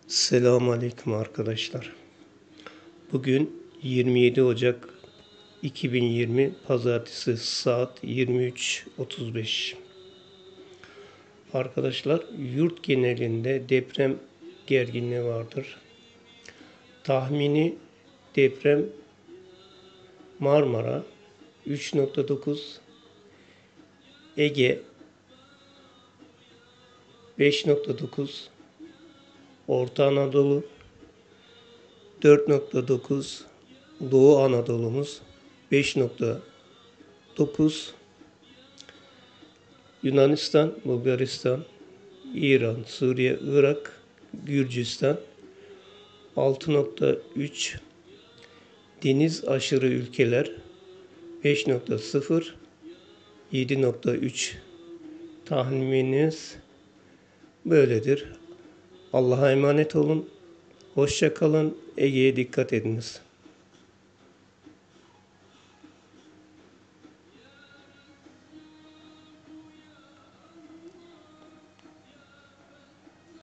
Selamun Aleyküm arkadaşlar. Bugün 27 Ocak 2020 Pazartesi saat 23.35. Arkadaşlar yurt genelinde deprem gerginliği vardır. Tahmini deprem Marmara 3.9, Ege 5.9, Orta Anadolu 4.9, Doğu Anadolu'muz 5.9, Yunanistan, Bulgaristan, İran, Suriye, Irak, Gürcistan 6.3, deniz aşırı ülkeler 5.0, 7.3. Tahminimiz böyledir. Allah'a emanet olun. Hoşça kalın. Ege'ye dikkat ediniz.